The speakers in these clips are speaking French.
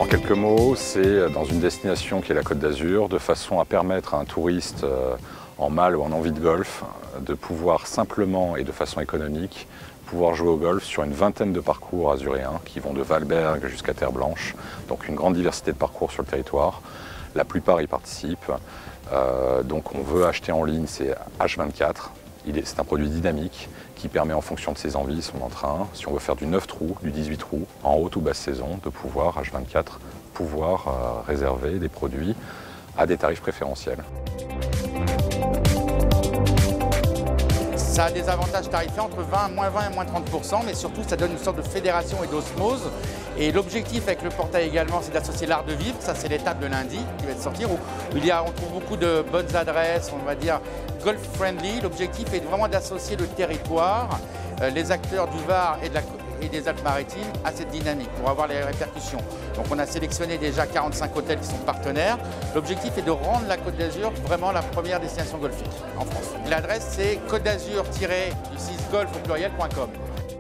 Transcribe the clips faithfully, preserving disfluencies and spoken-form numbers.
quelques mots, c'est dans une destination qui est la Côte d'Azur, de façon à permettre à un touriste en mal ou en envie de golf de pouvoir simplement et de façon économique pouvoir jouer au golf sur une vingtaine de parcours azuréens qui vont de Valberg jusqu'à Terre Blanche, donc une grande diversité de parcours sur le territoire. La plupart y participent, euh, donc on veut acheter en ligne, c'est H vingt-quatre, c'est un produit dynamique qui permet en fonction de ses envies, son entrain, si on veut faire du neuf trous, du dix-huit trous, en haute ou basse saison, de pouvoir, H vingt-quatre, pouvoir euh, réserver des produits à des tarifs préférentiels. Ça a des avantages tarifaires entre vingt, moins vingt et moins trente pour cent, mais surtout ça donne une sorte de fédération et d'osmose. Et l'objectif avec le portail également, c'est d'associer l'art de vivre. Ça, c'est l'étape de lundi qui va sortir, où il y a, on trouve beaucoup de bonnes adresses, on va dire golf friendly. L'objectif est vraiment d'associer le territoire, euh, les acteurs du Var et, de la, et des Alpes-Maritimes à cette dynamique pour avoir les répercussions. Donc on a sélectionné déjà quarante-cinq hôtels qui sont partenaires. L'objectif est de rendre la Côte d'Azur vraiment la première destination golfique en France. L'adresse c'est côte d'azur tiret du six golf au pluriel point com.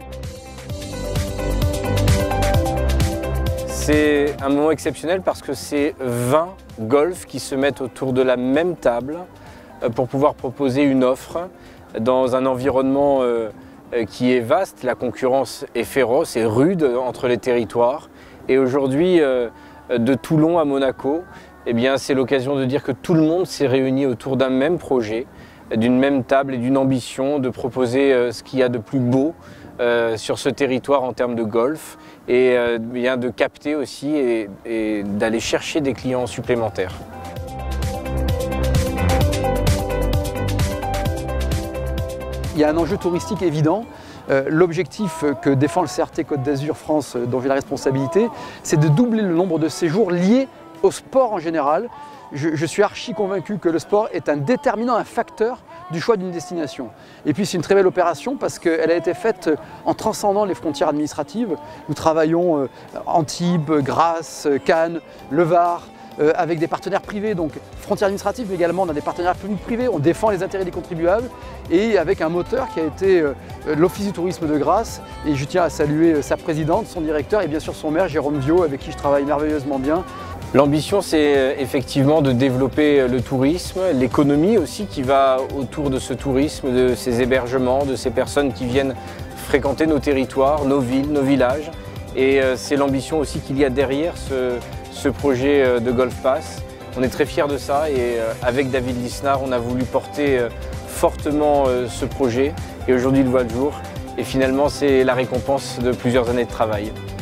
C'est un moment exceptionnel parce que c'est vingt golfs qui se mettent autour de la même table pour pouvoir proposer une offre dans un environnement qui est vaste. La concurrence est féroce et rude entre les territoires. Et aujourd'hui, de Toulon à Monaco, eh bien, c'est l'occasion de dire que tout le monde s'est réuni autour d'un même projet, d'une même table et d'une ambition de proposer ce qu'il y a de plus beau Euh, sur ce territoire en termes de golf et euh, bien de capter aussi et, et d'aller chercher des clients supplémentaires. Il y a un enjeu touristique évident. Euh, L'objectif que défend le C R T Côte d'Azur France, dont j'ai la responsabilité, c'est de doubler le nombre de séjours liés au sport en général. Je, je suis archi convaincu que le sport est un déterminant, un facteur du choix d'une destination. Et puis c'est une très belle opération parce qu'elle a été faite en transcendant les frontières administratives. Nous travaillons euh, Antibes, Grasse, Cannes, le Var, euh, avec des partenaires privés, donc frontières administratives, mais également on a des partenaires publics-privés, on défend les intérêts des contribuables et avec un moteur qui a été euh, l'Office du tourisme de Grasse. Et je tiens à saluer sa présidente, son directeur et bien sûr son maire, Jérôme Viau, avec qui je travaille merveilleusement bien. L'ambition, c'est effectivement de développer le tourisme, l'économie aussi qui va autour de ce tourisme, de ces hébergements, de ces personnes qui viennent fréquenter nos territoires, nos villes, nos villages. Et c'est l'ambition aussi qu'il y a derrière ce, ce projet de Golf Pass. On est très fiers de ça et avec David Lisnard, on a voulu porter fortement ce projet et aujourd'hui il voit le jour. Et finalement, c'est la récompense de plusieurs années de travail.